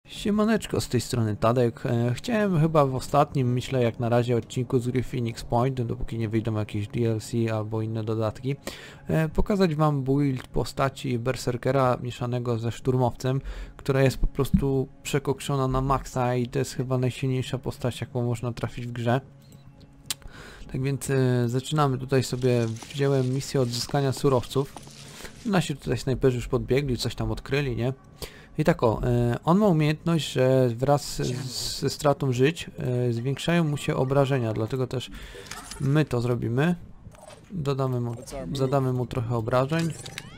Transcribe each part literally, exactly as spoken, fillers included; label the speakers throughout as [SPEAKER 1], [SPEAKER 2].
[SPEAKER 1] Siemaneczko, z tej strony Tadek. E, chciałem chyba w ostatnim, myślę jak na razie, odcinku z gry Phoenix Point, dopóki nie wyjdą jakieś D L C albo inne dodatki, e, pokazać wam build postaci berserkera mieszanego ze szturmowcem, która jest po prostu przekokszona na maksa i to jest chyba najsilniejsza postać, jaką można trafić w grze. Tak więc e, zaczynamy. Tutaj sobie wziąłem misję odzyskania surowców. Nasi tutaj snajperzy już podbiegli, coś tam odkryli, nie? I tak o, e, on ma umiejętność, że wraz z, ze stratą żyć e, zwiększają mu się obrażenia, dlatego też my to zrobimy. Dodamy mu, zadamy mu trochę obrażeń.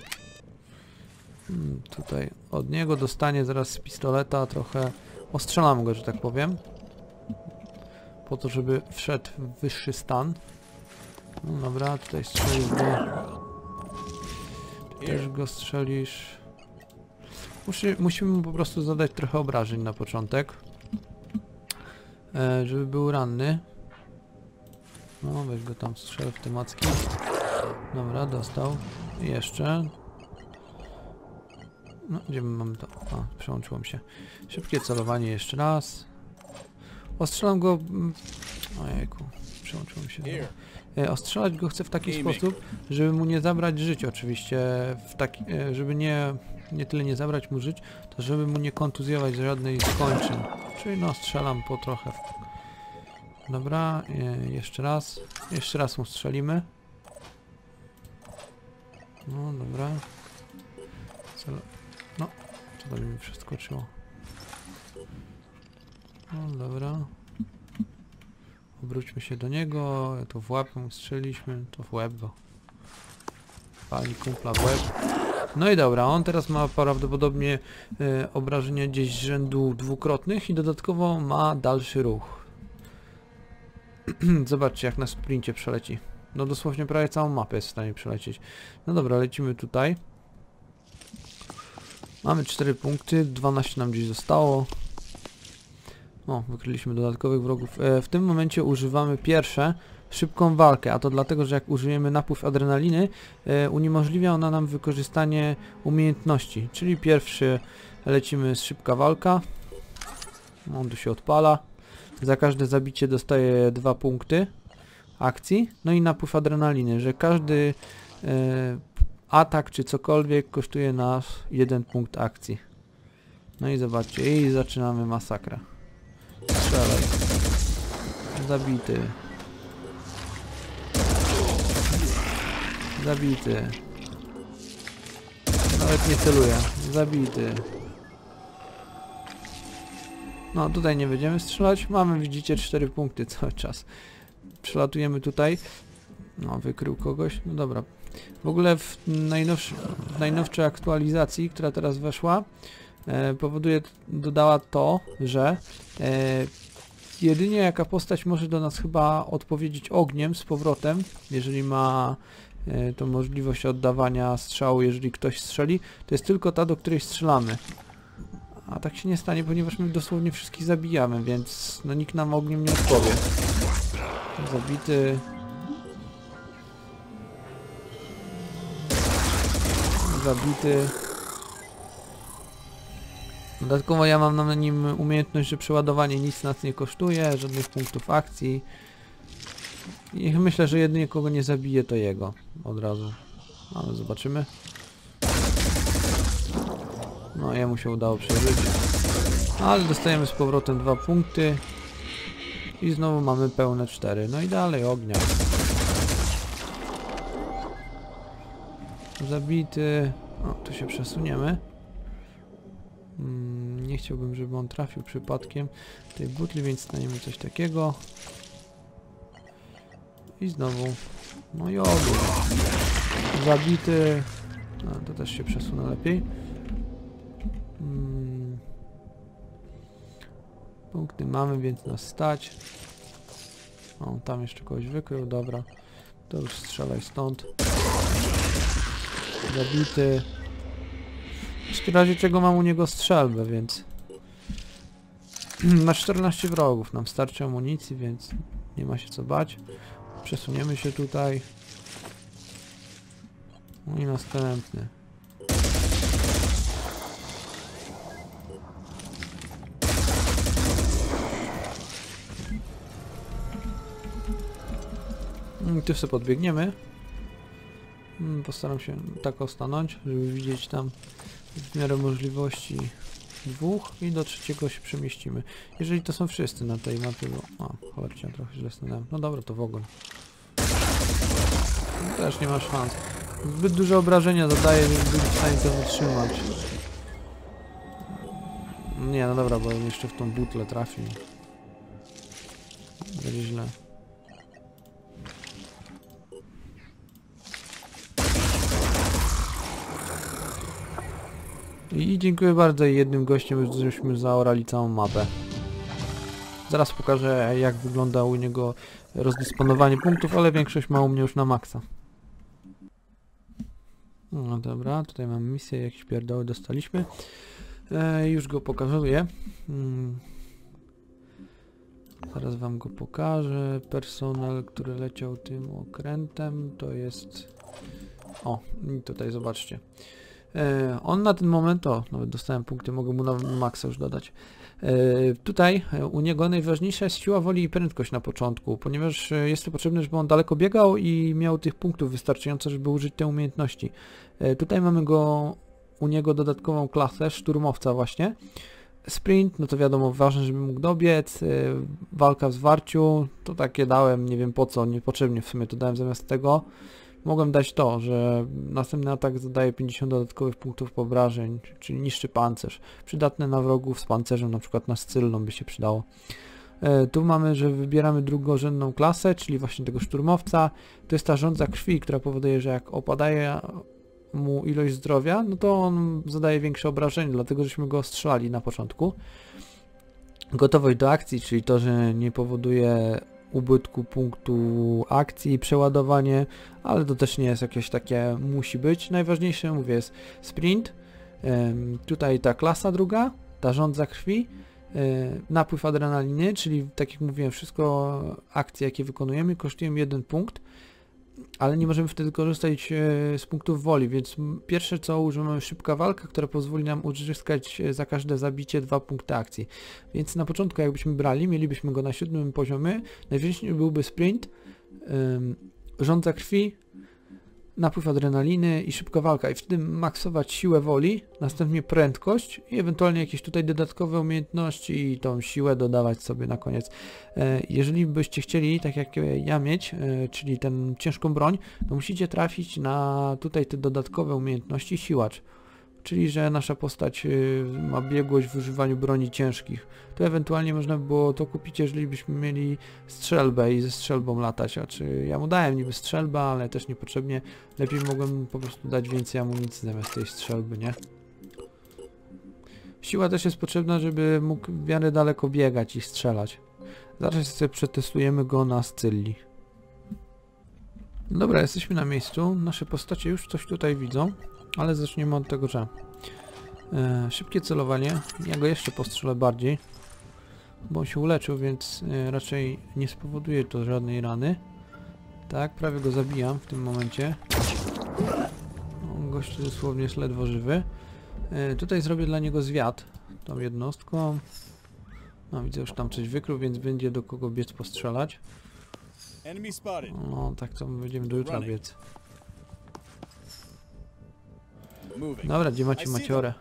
[SPEAKER 1] Hmm, tutaj od niego dostanie zaraz z pistoleta trochę, ostrzelamy go, że tak powiem. Po to, żeby wszedł w wyższy stan. No dobra, tutaj strzelisz go. Ty też go strzelisz. Musi, musimy mu po prostu zadać trochę obrażeń na początek, e, żeby był ranny. No, weź go tam, strzel w te macki. Dobra, dostał. I jeszcze. No, gdzie my mamy to? A, przełączyło się. Szybkie celowanie jeszcze raz. Ostrzelam go... Ojejku, przełączyło mi się. E, ostrzelać go chcę w taki sposób, żeby mu nie zabrać żyć oczywiście, w taki, e, żeby nie... nie tyle nie zabrać mu żyć, to żeby mu nie kontuzjować żadnej skończyn. Czyli no strzelam po trochę. Dobra, e, jeszcze raz. Jeszcze raz mu strzelimy. No dobra. Cel... No, co to mi przeskoczyło. No dobra. Obróćmy się do niego. To w łeb mu strzeliliśmy, to w łeb go. Pali kumpla w łeb. No i dobra, on teraz ma prawdopodobnie e, obrażenia gdzieś z rzędu dwukrotnych i dodatkowo ma dalszy ruch. Zobaczcie, jak na sprincie przeleci. No dosłownie prawie całą mapę jest w stanie przelecieć. No dobra, lecimy tutaj. Mamy cztery punkty, dwanaście nam gdzieś zostało. O, wykryliśmy dodatkowych wrogów. E, w tym momencie używamy pierwsze szybką walkę, a to dlatego, że jak użyjemy napływ adrenaliny, e, uniemożliwia ona nam wykorzystanie umiejętności, czyli pierwszy lecimy z szybka walka, on tu się odpala, za każde zabicie dostaje dwa punkty akcji, no i napływ adrenaliny, że każdy e, atak czy cokolwiek kosztuje nas jeden punkt akcji. No i zobaczcie, i zaczynamy masakrę. Strzelaj. Zabity. Zabity. Nawet nie celuje. Zabity. No tutaj nie będziemy strzelać. Mamy, widzicie, cztery punkty cały czas. Przelatujemy tutaj. No, wykrył kogoś. No dobra. W ogóle w, najnowszy, w najnowszej aktualizacji, która teraz weszła, e, powoduje, dodała to, że e, jedynie jaka postać może do nas chyba odpowiedzieć ogniem z powrotem, jeżeli ma e, tą możliwość oddawania strzału, jeżeli ktoś strzeli, to jest tylko ta, do której strzelamy. A tak się nie stanie, ponieważ my dosłownie wszystkich zabijamy, więc no nikt nam ogniem nie odpowie. Zabity. Zabity. Dodatkowo ja mam na nim umiejętność, że przeładowanie nic nas nie kosztuje, żadnych punktów akcji. I myślę, że jedynie kogo nie zabije, to jego. Od razu. Ale zobaczymy. No, jemu się udało przeżyć. Ale dostajemy z powrotem dwa punkty. I znowu mamy pełne cztery. No i dalej ognia. Zabity. O, tu się przesuniemy. Hmm, nie chciałbym, żeby on trafił przypadkiem tej butli, więc staniemy coś takiego. I znowu. No i ogień. Zabity. No, to też się przesunę lepiej. Hmm. Punkty mamy, więc nas stać. O, tam jeszcze kogoś wykrył, dobra. To już strzelaj stąd. Zabity. W razie czego mam u niego strzelbę, więc... Ma czternaście wrogów, nam starczy amunicji, więc nie ma się co bać. Przesuniemy się tutaj. No i następny. Tu sobie podbiegniemy. Postaram się tak stanąć, żeby widzieć tam w miarę możliwości dwóch i do trzeciego się przemieścimy. Jeżeli to są wszyscy na tej mapie, bo... O, cholercie, trochę źle stanąłem. No dobra, to w ogóle. Też nie ma szans. Zbyt duże obrażenia zadaje, żeby być w stanie to wytrzymać. Nie, no dobra, bo jeszcze w tą butlę trafi. Będzie źle. I dziękuję bardzo, i jednym gościem żeśmy zaorali całą mapę. Zaraz pokażę, jak wygląda u niego rozdysponowanie punktów, ale większość ma u mnie już na maksa. No dobra, tutaj mamy misję, jakieś pierdoły dostaliśmy. E, już go pokazuję. Hmm. Zaraz wam go pokażę. Personel, który leciał tym okrętem, to jest... O, i tutaj zobaczcie. E, on na ten moment, o, nawet dostałem punkty, mogę mu na maksa już dodać. E, tutaj e, u niego najważniejsza jest siła woli i prędkość na początku, ponieważ e, jest to potrzebne, żeby on daleko biegał i miał tych punktów wystarczająco, żeby użyć tej umiejętności. E, tutaj mamy go, u niego dodatkową klasę, szturmowca właśnie. Sprint, no to wiadomo, ważne, żeby mógł dobiec. E, walka w zwarciu, to takie dałem, nie wiem po co, niepotrzebnie w sumie to dałem zamiast tego. Mogłem dać to, że następny atak zadaje pięćdziesiąt dodatkowych punktów obrażeń, czyli niszczy pancerz. Przydatne na wrogów z pancerzem, na przykład na Scylną by się przydało. E, tu mamy, że wybieramy drugorzędną klasę, czyli właśnie tego szturmowca. To jest ta żądza krwi, która powoduje, że jak opadaje mu ilość zdrowia, no to on zadaje większe obrażenie, dlatego żeśmy go ostrzelali na początku. Gotowość do akcji, czyli to, że nie powoduje ubytku punktu akcji, przeładowanie, ale to też nie jest jakieś takie musi być. Najważniejsze, mówię, jest sprint, ym, tutaj ta klasa druga, ta żądza krwi, yy, napływ adrenaliny, czyli tak jak mówiłem, wszystko akcje jakie wykonujemy kosztują jeden punkt, ale nie możemy wtedy korzystać yy, z punktów woli, więc pierwsze co użyjemy szybka walka, która pozwoli nam uzyskać za każde zabicie dwa punkty akcji. Więc na początku jakbyśmy brali, mielibyśmy go na siódmym poziomie, najważniejszy byłby sprint, yy, żądza krwi, napływ adrenaliny i szybka walka i wtedy maksować siłę woli, następnie prędkość i ewentualnie jakieś tutaj dodatkowe umiejętności i tą siłę dodawać sobie na koniec. E, jeżeli byście chcieli, tak jak ja mieć, e, czyli tę ciężką broń, to musicie trafić na tutaj te dodatkowe umiejętności siłacz. Czyli, że nasza postać y, ma biegłość w używaniu broni ciężkich. To ewentualnie można by było to kupić, jeżeli byśmy mieli strzelbę i ze strzelbą latać. A czy ja mu dałem niby strzelbę, ale też niepotrzebnie. Lepiej mogłem po prostu dać więcej amunicji zamiast tej strzelby, nie? Siła też jest potrzebna, żeby mógł w miarę daleko biegać i strzelać. Zaraz sobie przetestujemy go na Scylli. Dobra, jesteśmy na miejscu. Nasze postacie już coś tutaj widzą. Ale zaczniemy od tego, że e, szybkie celowanie, ja go jeszcze postrzelę bardziej, bo on się uleczył, więc e, raczej nie spowoduje to żadnej rany. Tak, prawie go zabijam w tym momencie. No, gość dosłownie jest ledwo żywy. E, tutaj zrobię dla niego zwiat tą jednostką. No widzę, już tam coś wykrył, więc będzie do kogo biec postrzelać. No tak to będziemy do jutra biec. Dobra, gdzie macie maciorę?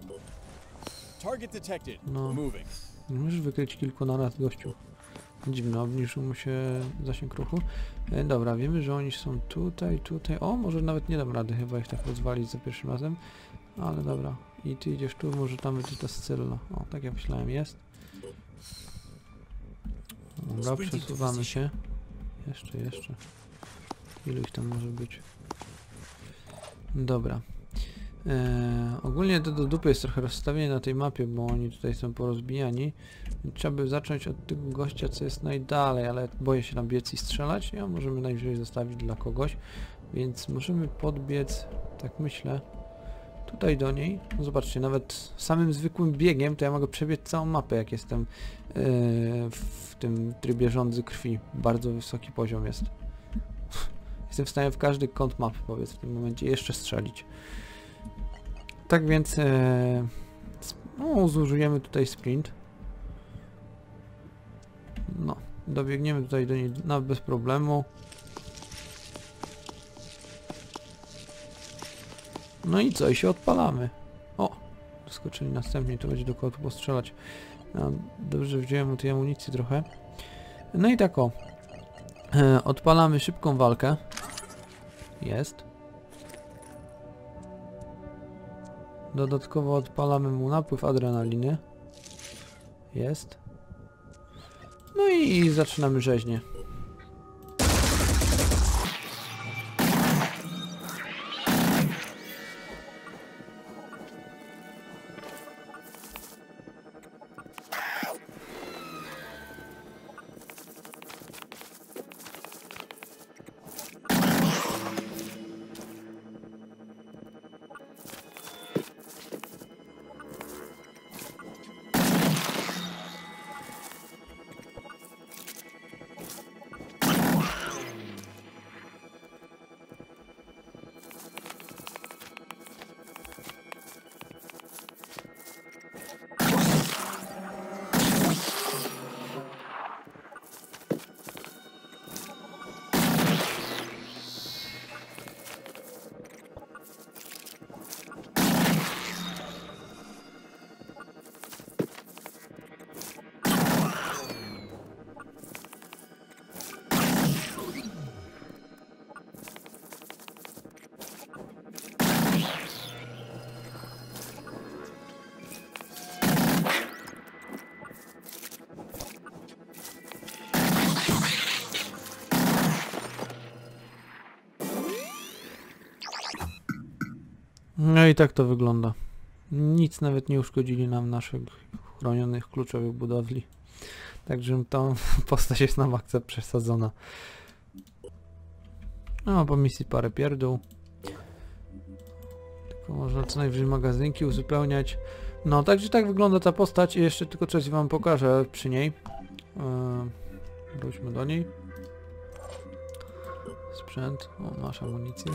[SPEAKER 1] No, możesz wykryć kilku naraz, gościu. Dziwno, obniżył mu się zasięg ruchu. E, dobra, wiemy, że oni są tutaj, tutaj. O, może nawet nie dam rady chyba ich tak rozwalić za pierwszym razem. Ale dobra. I ty idziesz tu, może tam będzie ta Scylna. O, tak jak myślałem, jest. Dobra, przesuwamy się. Jeszcze, jeszcze. Ilu ich tam może być? Dobra. Eee, ogólnie to do dupy jest trochę rozstawienie na tej mapie, bo oni tutaj są porozbijani. Trzeba by zacząć od tego gościa, co jest najdalej, ale boję się tam biec i strzelać. Ja możemy najwyżej zostawić dla kogoś, więc możemy podbiec, tak myślę, tutaj do niej. No zobaczcie, nawet samym zwykłym biegiem to ja mogę przebiec całą mapę, jak jestem yy, w tym trybie żądzy krwi. Bardzo wysoki poziom jest. Jestem w stanie w każdy kąt mapy, powiedz, w tym momencie jeszcze strzelić. Tak więc e, no, zużyjemy tutaj sprint. No, dobiegniemy tutaj do niej no, bez problemu. No i co? I się odpalamy. O! Skoczyli następnie, to będzie do kogo tu postrzelać. No, dobrze, wziąłem tej amunicji trochę. No i tak o. E, odpalamy szybką walkę. Jest. Dodatkowo odpalamy mu napływ adrenaliny. Jest. No i zaczynamy rzeźnię. No i tak to wygląda. Nic nawet nie uszkodzili nam naszych chronionych kluczowych budowli. Także ta postać jest na maksa przesadzona. No, po misji parę pierdół. Tylko można co najwyżej magazynki uzupełniać. No, także tak wygląda ta postać. I jeszcze tylko coś wam pokażę przy niej. Yy, wróćmy do niej. Sprzęt. O, masz amunicję.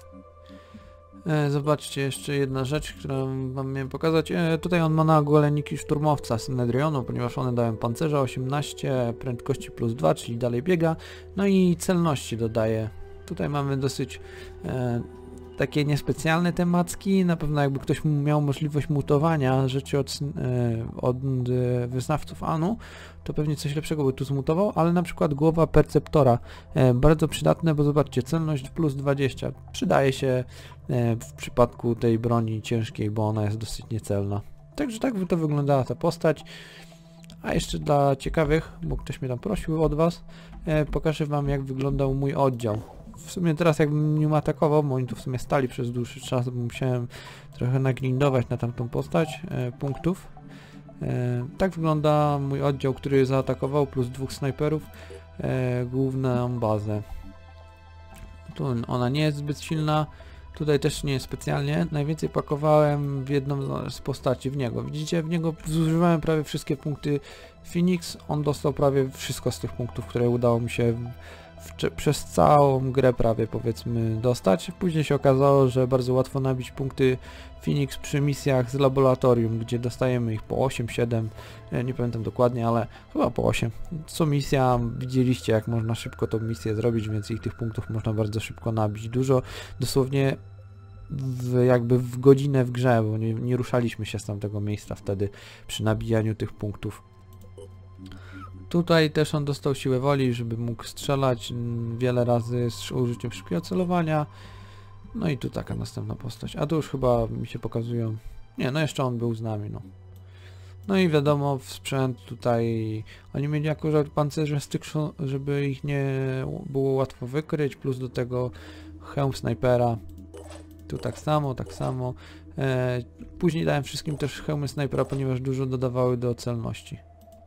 [SPEAKER 1] E, zobaczcie, jeszcze jedna rzecz, którą wam miałem pokazać. E, tutaj on ma na goleniki szturmowca Synedrionu, ponieważ one dają pancerza osiemnaście, prędkości plus dwa, czyli dalej biega. No i celności dodaje. Tutaj mamy dosyć e, takie niespecjalne temacki. Na pewno jakby ktoś miał możliwość mutowania rzeczy od, e, od e, wyznawców Anu, to pewnie coś lepszego by tu zmutował, ale na przykład głowa perceptora. E, bardzo przydatne, bo zobaczcie, celność plus dwadzieścia. Przydaje się e, w przypadku tej broni ciężkiej, bo ona jest dosyć niecelna. Także tak by to wyglądała ta postać. A jeszcze dla ciekawych, bo ktoś mnie tam prosił od was, e, pokażę wam, jak wyglądał mój oddział. W sumie teraz jakbym nim atakował, bo oni tu w sumie stali przez dłuższy czas, bo musiałem trochę nagrindować na tamtą postać e, punktów. E, tak wygląda mój oddział, który zaatakował, plus dwóch snajperów, e, główną bazę. Tu ona nie jest zbyt silna, tutaj też nie jest specjalnie. Najwięcej pakowałem w jedną z postaci, w niego. Widzicie, w niego zużywałem prawie wszystkie punkty Phoenix, on dostał prawie wszystko z tych punktów, które udało mi się w, przez całą grę prawie, powiedzmy, dostać. Później się okazało, że bardzo łatwo nabić punkty Phoenix przy misjach z laboratorium, gdzie dostajemy ich po osiem, siedem, nie pamiętam dokładnie, ale chyba po osiem. Co misja, widzieliście, jak można szybko tą misję zrobić, więc ich tych punktów można bardzo szybko nabić. Dużo, dosłownie w, jakby w godzinę w grze, bo nie, nie ruszaliśmy się z tamtego miejsca wtedy przy nabijaniu tych punktów. Tutaj też on dostał siłę woli, żeby mógł strzelać wiele razy z użyciem szybkiego celowania. No i tu taka następna postać. A tu już chyba mi się pokazują... Nie, no jeszcze on był z nami, no. No i wiadomo, w sprzęt tutaj... Oni mieli akurat pancerze styksu, żeby ich nie było łatwo wykryć, plus do tego hełm snajpera. Tu tak samo, tak samo. E, później dałem wszystkim też hełmy snajpera, ponieważ dużo dodawały do celności.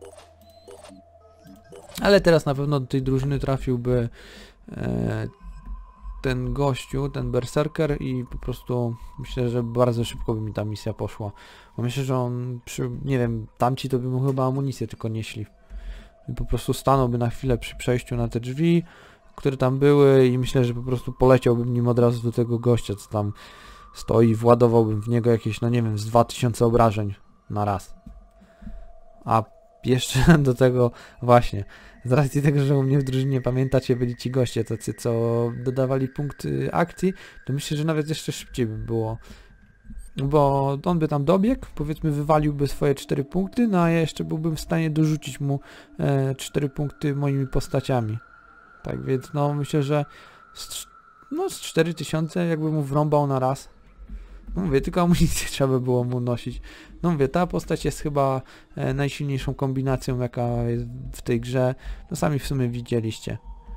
[SPEAKER 1] Ale teraz na pewno do tej drużyny trafiłby e, ten gościu, ten berserker i po prostu myślę, że bardzo szybko by mi ta misja poszła. Bo myślę, że on przy, nie wiem, tamci to by mu chyba amunicję tylko nieśli. I po prostu stanąłby na chwilę przy przejściu na te drzwi, które tam były i myślę, że po prostu poleciałbym nim od razu do tego gościa, co tam stoi, władowałbym w niego jakieś, no nie wiem, z dwa tysiące obrażeń na raz. A jeszcze do tego właśnie, z racji tego, że u mnie w drużynie, pamiętacie, byli ci goście tacy, co dodawali punkty akcji, to myślę, że nawet jeszcze szybciej by było. Bo on by tam dobiegł, powiedzmy wywaliłby swoje cztery punkty, no a ja jeszcze byłbym w stanie dorzucić mu e, cztery punkty moimi postaciami. Tak więc no myślę, że z, no z cztery tysiące jakby mu wrąbał na raz. No mówię, tylko amunicję trzeba by było mu nosić. No mówię, ta postać jest chyba e, najsilniejszą kombinacją, jaka jest w tej grze. No sami w sumie widzieliście.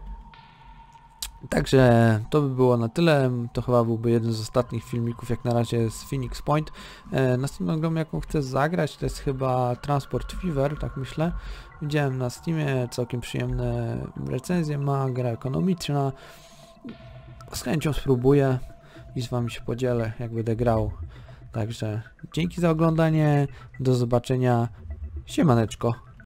[SPEAKER 1] Także to by było na tyle. To chyba byłby jeden z ostatnich filmików jak na razie z Phoenix Point. E, następną grą, jaką chcę zagrać, to jest chyba Transport Fever, tak myślę. Widziałem na Steamie, całkiem przyjemne recenzje ma, gra ekonomiczna. Z chęcią spróbuję i z wami się podzielę, jak będę grał. Także dzięki za oglądanie, do zobaczenia, siemaneczko.